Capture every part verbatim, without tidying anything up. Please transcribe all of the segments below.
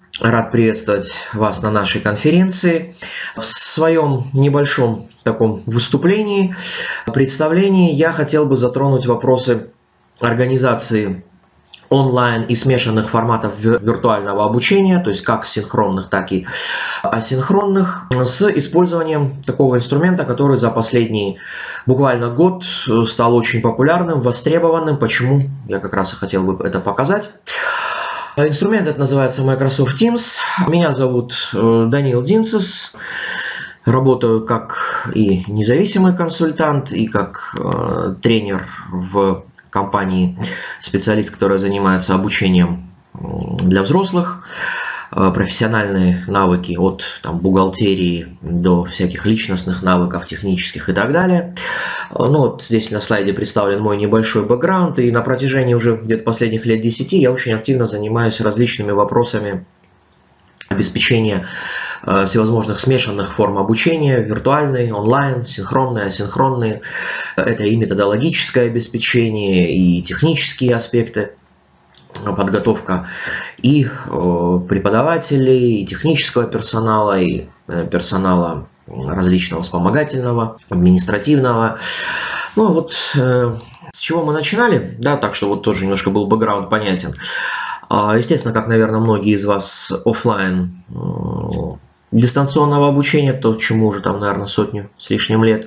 Рад приветствовать вас на нашей конференции. В своем небольшом таком выступлении, представлении я хотел бы затронуть вопросы организации онлайн и смешанных форматов виртуального обучения, то есть как синхронных, так и асинхронных, с использованием такого инструмента, который за последний буквально год стал очень популярным, востребованным. Почему? Я как раз и хотел бы это показать. Инструмент этот называется Microsoft Teams. Меня зовут Даниил Динцес. Работаю как и независимый консультант, и как э, тренер в компании, специалист, который занимается обучением для взрослых. Профессиональные навыки от там, бухгалтерии до всяких личностных навыков, технических и так далее. Ну, вот здесь на слайде представлен мой небольшой бэкграунд, и на протяжении уже где-то последних лет десяти я очень активно занимаюсь различными вопросами обеспечения э, всевозможных смешанных форм обучения, виртуальные, онлайн, синхронные, асинхронные. Это и методологическое обеспечение, и технические аспекты, подготовка и э, преподавателей, и технического персонала, и э, персонала различного вспомогательного, административного. Ну вот э, с чего мы начинали, да, так что вот тоже немножко был бэкграунд понятен. Э, естественно, как, наверное, многие из вас офлайн э, дистанционного обучения, то, чему уже там, наверное, сотню с лишним лет.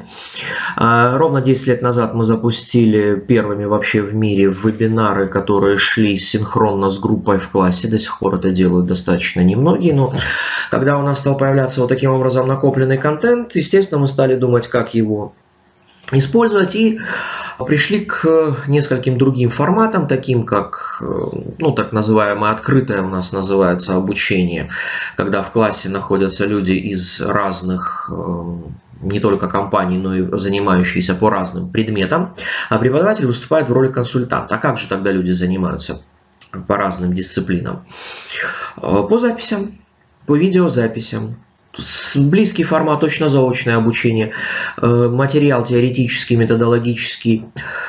Ровно десять лет назад мы запустили первыми вообще в мире вебинары, которые шли синхронно с группой в классе. До сих пор это делают достаточно немногие, но когда у нас стал появляться вот таким образом накопленный контент, естественно, мы стали думать, как его использовать, и пришли к нескольким другим форматам, таким как, ну, так называемое открытое у нас называется обучение, когда в классе находятся люди из разных, не только компаний, но и занимающиеся по разным предметам, а преподаватель выступает в роли консультанта. А как же тогда люди занимаются по разным дисциплинам? По записям, по видеозаписям. Близкий формат очно-заочное обучение, материал теоретический, методологический,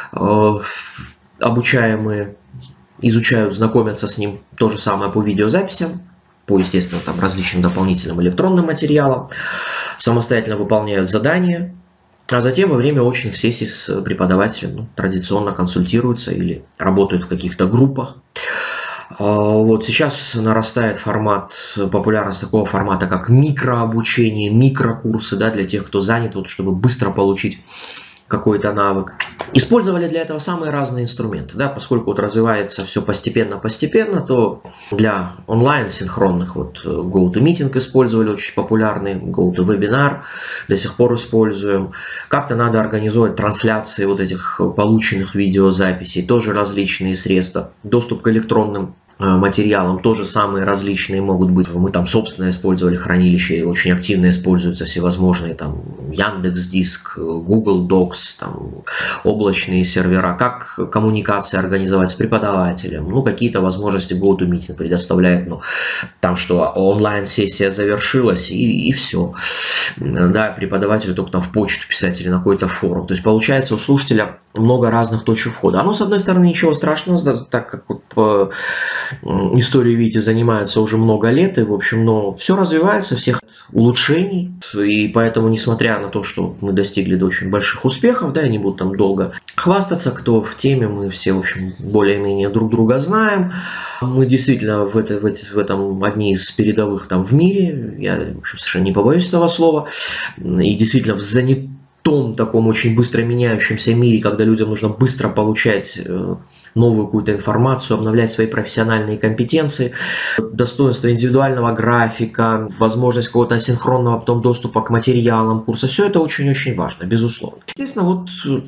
обучаемые изучают, знакомятся с ним, то же самое по видеозаписям, по, естественно, там, различным дополнительным электронным материалам, самостоятельно выполняют задания, а затем во время очных сессий с преподавателем ну, традиционно консультируются или работают в каких-то группах. Вот сейчас нарастает формат, популярность такого формата, как микрообучение, микрокурсы, да, для тех, кто занят, вот, чтобы быстро получить какой-то навык. Использовали для этого самые разные инструменты, да, поскольку вот развивается все постепенно-постепенно, то для онлайн синхронных вот GoToMeeting использовали, очень популярный, GoToWebinar до сих пор используем. Как-то надо организовать трансляции вот этих полученных видеозаписей, тоже различные средства, доступ к электронным материалам тоже самые различные могут быть. Мы там собственно использовали хранилище, и очень активно используются всевозможные там Яндекс.Диск, Google Docs, там, облачные сервера, как коммуникации организовать с преподавателем, ну какие-то возможности GoToMeeting предоставляет, ну там что онлайн-сессия завершилась и, и все. Да, преподавателю только там в почту писать или на какой-то форум. То есть получается у слушателя много разных точек входа. Оно, с одной стороны, ничего страшного, так как вот по истории, видите, занимается уже много лет, и, в общем, но все развивается, всех улучшений, и поэтому, несмотря на то, что мы достигли до очень больших успехов, да, я не буду там долго хвастаться, кто в теме, мы все, в общем, более-менее друг друга знаем, мы действительно в, это, в, это, в этом одни из передовых там в мире, я, в общем, совершенно не побоюсь этого слова, и действительно в занятом том таком очень быстро меняющемся мире, когда людям нужно быстро получать новую какую-то информацию, обновлять свои профессиональные компетенции, достоинство индивидуального графика, возможность какого-то асинхронного потом доступа к материалам курса, все это очень-очень важно, безусловно. Естественно, вот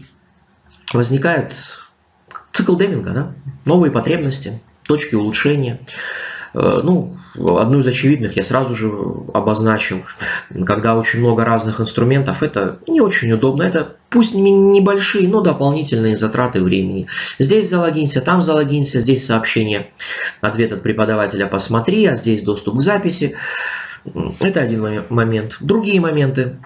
возникает цикл Деминга, да? Новые потребности, точки улучшения. Ну, одну из очевидных я сразу же обозначил, когда очень много разных инструментов, это не очень удобно, это пусть небольшие, но дополнительные затраты времени. Здесь залогинься, там залогинься, здесь сообщение, ответ от преподавателя посмотри, а здесь доступ к записи. Это один момент. Другие моменты.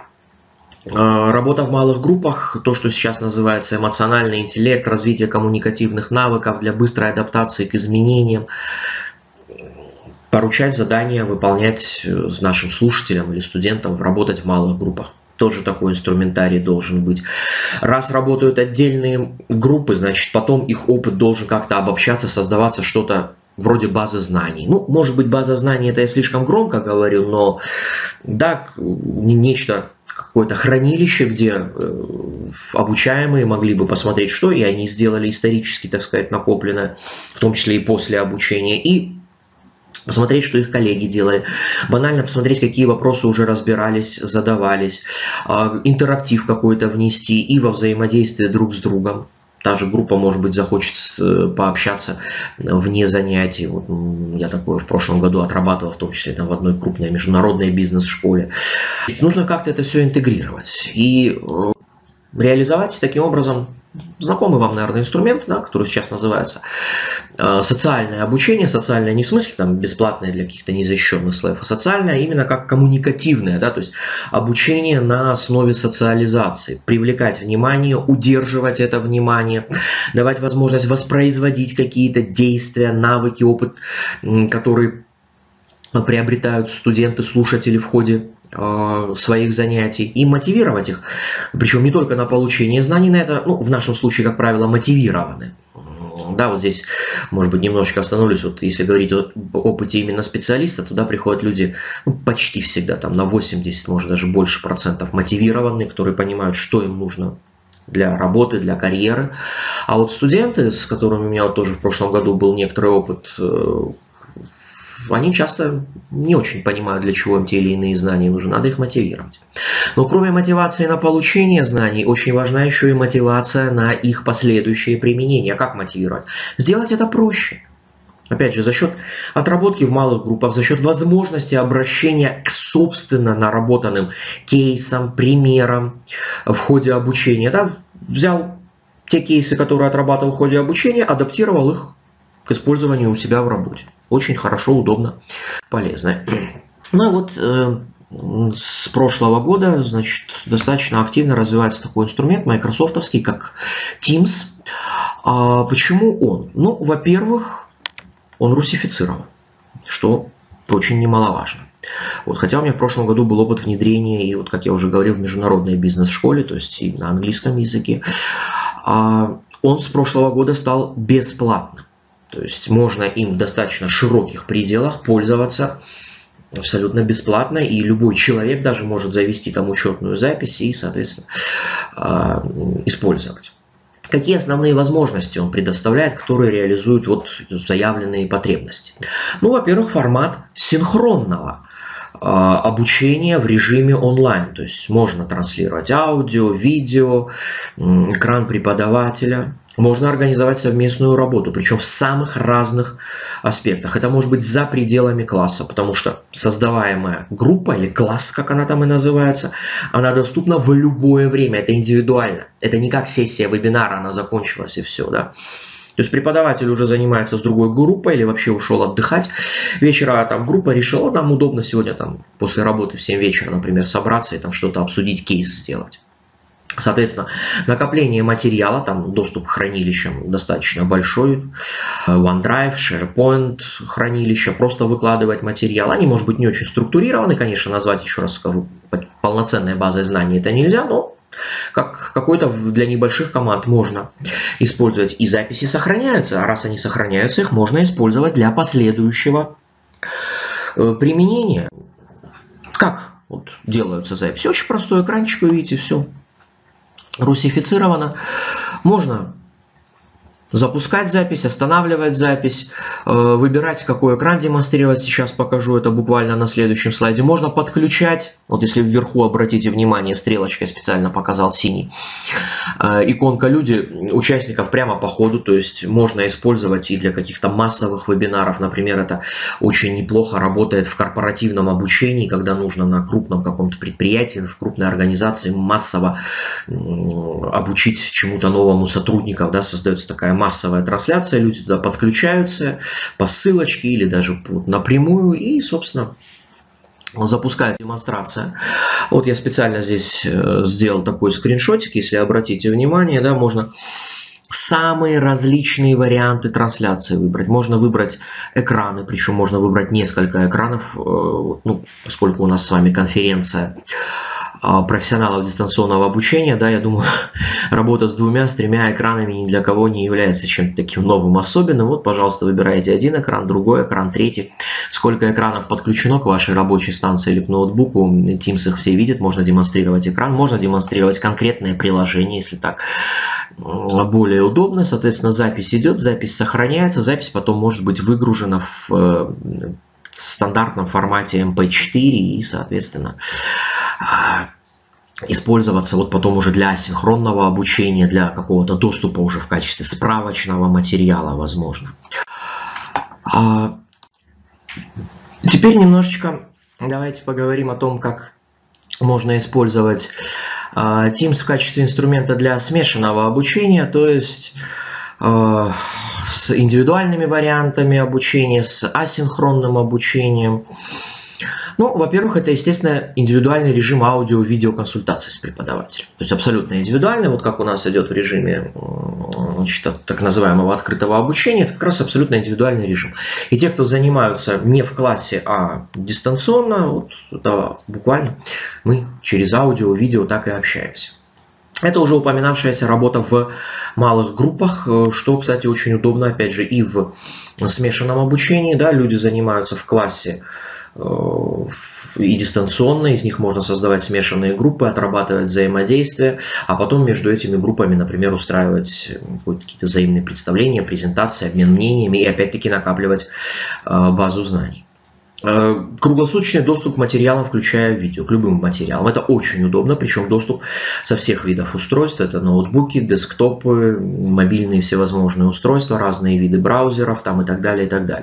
Работа в малых группах, то, что сейчас называется эмоциональный интеллект, развитие коммуникативных навыков для быстрой адаптации к изменениям. поручать задания, выполнять нашим слушателям или студентам, работать в малых группах. Тоже такой инструментарий должен быть. Раз работают отдельные группы, значит, потом их опыт должен как-то обобщаться, создаваться что-то вроде базы знаний. Ну, может быть, база знаний, это я слишком громко говорю, но да, нечто, какое-то хранилище, где обучаемые могли бы посмотреть, что и они сделали исторически, так сказать, накопленное, в том числе и после обучения, и посмотреть, что их коллеги делали. Банально посмотреть, какие вопросы уже разбирались, задавались. Интерактив какой-то внести и во взаимодействие друг с другом. Та же группа, может быть, захочет пообщаться вне занятий. Вот я такое в прошлом году отрабатывал, в том числе там, в одной крупной международной бизнес-школе. Нужно как-то это все интегрировать. И реализовать таким образом знакомый вам, наверное, инструмент, да, который сейчас называется э, социальное обучение. Социальное не в смысле там, бесплатное для каких-то незащищенных слоев, а социальное именно как коммуникативное, да, то есть обучение на основе социализации. Привлекать внимание, удерживать это внимание, давать возможность воспроизводить какие-то действия, навыки, опыт, которые приобретают студенты, слушатели в ходе своих занятий, и мотивировать их, причем не только на получение знаний, на это, ну, в нашем случае, как правило, мотивированы. Да, вот здесь, может быть, немножечко остановлюсь, вот если говорить о опыте именно специалиста, туда приходят люди, ну, почти всегда, там, на восемьдесят, может, даже больше процентов мотивированные, которые понимают, что им нужно для работы, для карьеры. А вот студенты, с которыми у меня вот тоже в прошлом году был некоторый опыт, они часто не очень понимают, для чего им те или иные знания нужны, надо их мотивировать. Но кроме мотивации на получение знаний, очень важна еще и мотивация на их последующее применение. Как мотивировать? Сделать это проще. Опять же, за счет отработки в малых группах, за счет возможности обращения к собственно наработанным кейсам, примерам в ходе обучения. Да, взял те кейсы, которые отрабатывал в ходе обучения, адаптировал их к использованию у себя в работе. Очень хорошо, удобно, полезно. Ну и вот э, с прошлого года, значит, достаточно активно развивается такой инструмент майкрософтовский, как Teams. А почему он? Ну, во-первых, он русифицирован, что очень немаловажно. Вот, хотя у меня в прошлом году был опыт внедрения, и вот, как я уже говорил, в международной бизнес-школе, то есть и на английском языке. А он с прошлого года стал бесплатным. То есть можно им в достаточно широких пределах пользоваться абсолютно бесплатно, и любой человек даже может завести там учетную запись и, соответственно, использовать. Какие основные возможности он предоставляет, которые реализуют вот заявленные потребности? Ну, во-первых, формат синхронного обучения в режиме онлайн. То есть можно транслировать аудио, видео, экран преподавателя. Можно организовать совместную работу, причем в самых разных аспектах. Это может быть за пределами класса, потому что создаваемая группа или класс, как она там и называется, она доступна в любое время. Это индивидуально. Это не как сессия вебинара, она закончилась и все. Да? То есть преподаватель уже занимается с другой группой или вообще ушел отдыхать. Вечера там группа решила, нам удобно сегодня там после работы в семь вечера, например, собраться и там что-то обсудить, кейс сделать. Соответственно, накопление материала, там доступ к хранилищам достаточно большой, OneDrive, SharePoint хранилища, просто выкладывать материал. Они, может быть, не очень структурированы, конечно, назвать, еще раз скажу, полноценной базой знаний это нельзя, но как какой-то для небольших команд можно использовать. И записи сохраняются, а раз они сохраняются, их можно использовать для последующего применения. Как вот делаются записи? Очень простой экранчик, вы видите, все русифицировано. Можно запускать запись, останавливать запись, выбирать, какой экран демонстрировать. Сейчас покажу это буквально на следующем слайде. Можно подключать, вот если вверху обратите внимание, стрелочкой специально показал синий, иконка люди, участников прямо по ходу, то есть можно использовать и для каких-то массовых вебинаров. Например, это очень неплохо работает в корпоративном обучении, когда нужно на крупном каком-то предприятии, в крупной организации массово обучить чему-то новому сотрудников, да, создается такая массовая трансляция, люди туда подключаются по ссылочке или даже напрямую, и, собственно, запускается демонстрация. Вот я специально здесь сделал такой скриншотик, если обратите внимание, да, можно самые различные варианты трансляции выбрать. Можно выбрать экраны, причем можно выбрать несколько экранов, ну, поскольку у нас с вами конференция профессионалов дистанционного обучения, да, я думаю, работа с двумя, с тремя экранами ни для кого не является чем-то таким новым, особенным. Вот, пожалуйста, выбираете один экран, другой экран, третий. Сколько экранов подключено к вашей рабочей станции или к ноутбуку, Teams их все видит, можно демонстрировать экран, можно демонстрировать конкретное приложение, если так более удобно. Соответственно, запись идет, запись сохраняется, запись потом может быть выгружена в стандартном формате эм пэ четыре и, соответственно, использоваться вот потом уже для асинхронного обучения, для какого-то доступа уже в качестве справочного материала, возможно. Теперь немножечко давайте поговорим о том, как можно использовать Teams в качестве инструмента для смешанного обучения, то есть с индивидуальными вариантами обучения, с асинхронным обучением. Ну, во-первых, это, естественно, индивидуальный режим аудио-видеоконсультации с преподавателем. То есть абсолютно индивидуальный, вот как у нас идет в режиме, значит, так называемого открытого обучения, это как раз абсолютно индивидуальный режим. И те, кто занимаются не в классе, а дистанционно, вот, да, буквально мы через аудио, видео так и общаемся. Это уже упоминавшаяся работа в малых группах, что, кстати, очень удобно, опять же, и в смешанном обучении. Да, люди занимаются в классе и дистанционно, из них можно создавать смешанные группы, отрабатывать взаимодействие, а потом между этими группами, например, устраивать какие-то взаимные представления, презентации, обмен мнениями и опять-таки накапливать базу знаний. Круглосуточный доступ к материалам, включая видео, к любым материалам. Это очень удобно, причем доступ со всех видов устройств. Это ноутбуки, десктопы, мобильные всевозможные устройства, разные виды браузеров там и так далее, и так далее.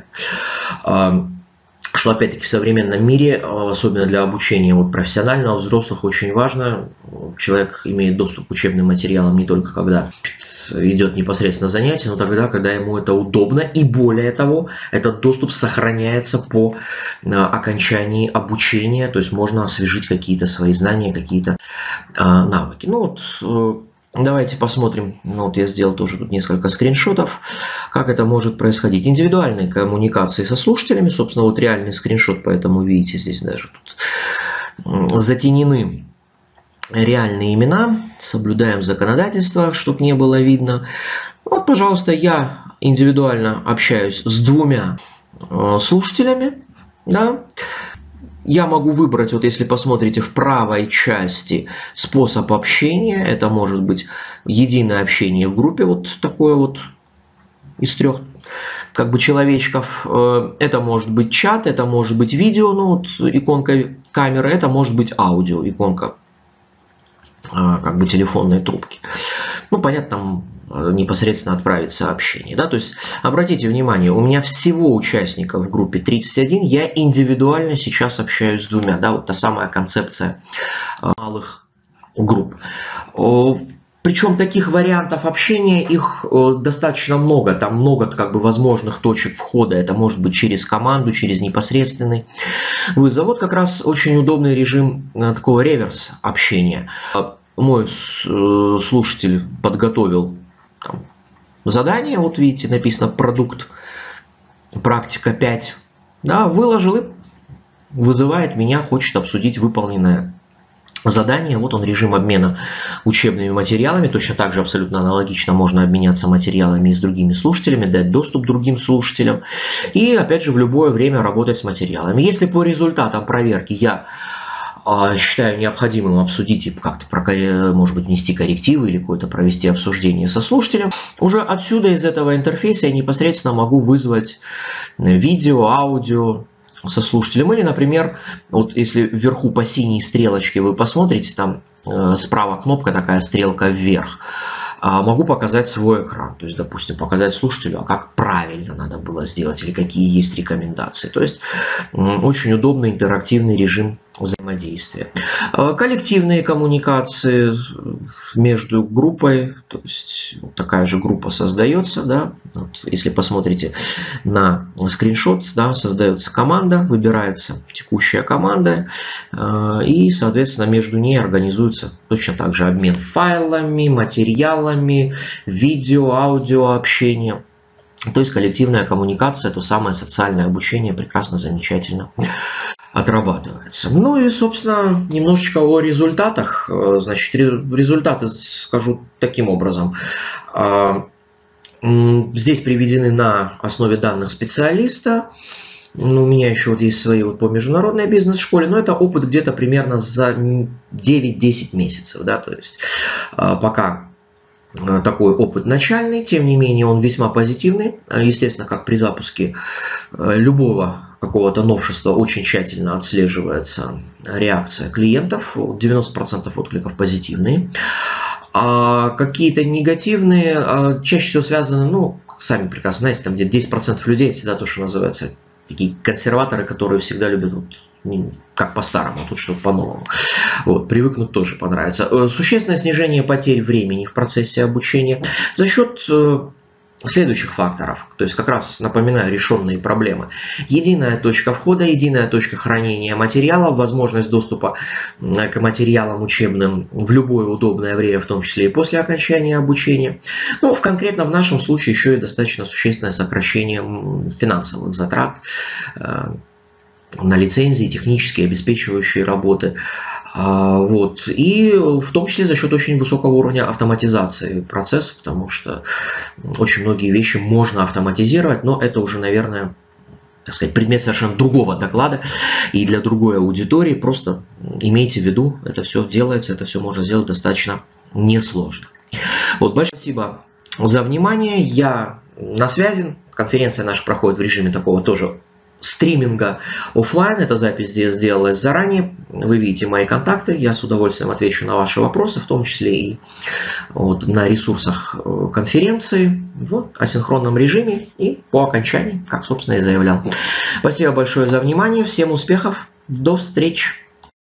Что опять-таки в современном мире, особенно для обучения вот профессионального, взрослых, очень важно. Человек имеет доступ к учебным материалам не только когда идет непосредственно занятие, но тогда, когда ему это удобно. И более того, этот доступ сохраняется по окончании обучения. То есть можно освежить какие-то свои знания, какие-то навыки. Ну вот, давайте посмотрим. Ну, вот я сделал тоже тут несколько скриншотов, как это может происходить. Индивидуальные коммуникации со слушателями, собственно, вот реальный скриншот, поэтому видите, здесь даже тут затенены реальные имена, соблюдаем законодательство, чтобы не было видно. Вот, пожалуйста, я индивидуально общаюсь с двумя слушателями, да. Я могу выбрать, вот если посмотрите в правой части, способ общения. Это может быть единое общение в группе, вот такое вот из трех как бы человечков. Это может быть чат, это может быть видео, ну вот иконка камеры, это может быть аудио, иконка как бы телефонной трубки. Ну, понятно, там непосредственно отправить сообщение. Да? То есть, обратите внимание, у меня всего участников в группе тридцать один, я индивидуально сейчас общаюсь с двумя. Да? Вот та самая концепция малых групп. Причем таких вариантов общения, их достаточно много. Там много как бы возможных точек входа. Это может быть через команду, через непосредственный вызов. Вот как раз очень удобный режим такого реверс общения. Мой слушатель подготовил там задание. Вот видите, написано продукт, практика пять. Да, выложил и вызывает меня, хочет обсудить выполненное задание. Вот он, режим обмена учебными материалами. Точно так же абсолютно аналогично можно обменяться материалами и с другими слушателями, дать доступ другим слушателям. И опять же в любое время работать с материалами. Если по результатам проверки я э, считаю необходимым обсудить и как-то, может быть, внести коррективы или какое-то провести обсуждение со слушателем, уже отсюда из этого интерфейса я непосредственно могу вызвать видео, аудио со слушателем. Или, например, вот если вверху по синей стрелочке вы посмотрите, там э, справа кнопка такая, стрелка вверх, э, могу показать свой экран. То есть, допустим, показать слушателю, а как правильно надо было сделать или какие есть рекомендации. То есть, э, очень удобный интерактивный режим взаимодействия. Коллективные коммуникации между группой, то есть такая же группа создается, да, вот, если посмотрите на скриншот, да, создается команда, выбирается текущая команда, и, соответственно, между ней организуется точно так же обмен файлами, материалами, видео, аудио, общение. То есть коллективная коммуникация, то самое социальное обучение прекрасно, замечательно отрабатывается. Ну и, собственно, немножечко о результатах. Значит, результаты скажу таким образом. Здесь приведены на основе данных специалиста. Ну, у меня еще вот есть свои вот по международной бизнес-школе, но это опыт где-то примерно за девять-десять месяцев. Да, то есть пока такой опыт начальный, тем не менее он весьма позитивный. Естественно, как при запуске любого какого-то новшества очень тщательно отслеживается реакция клиентов. девяносто процентов откликов позитивные. А какие-то негативные чаще всего связаны, ну, сами прекрасно знаете, там где десять процентов людей всегда то, что называется такие консерваторы, которые всегда любят вот, как по-старому, тут что-то по-новому. Вот, привыкнуть тоже понравится. Существенное снижение потерь времени в процессе обучения за счет следующих факторов. То есть, как раз, напоминаю, решенные проблемы. Единая точка входа, единая точка хранения материалов, возможность доступа к материалам учебным в любое удобное время, в том числе и после окончания обучения. Ну, в конкретно в нашем случае еще и достаточно существенное сокращение финансовых затрат на лицензии, технические обеспечивающие работы. Вот. И в том числе за счет очень высокого уровня автоматизации процесса, потому что очень многие вещи можно автоматизировать, но это уже, наверное, так сказать, предмет совершенно другого доклада и для другой аудитории. Просто имейте в виду, это все делается, это все можно сделать достаточно несложно. Вот, большое спасибо за внимание. Я на связи. Конференция наша проходит в режиме такого тоже стриминга офлайн. Эта запись здесь сделалась заранее. Вы видите мои контакты. Я с удовольствием отвечу на ваши вопросы, в том числе и вот на ресурсах конференции в асинхронном режиме и по окончании, как, собственно, и заявлял. Спасибо большое за внимание. Всем успехов. До встречи.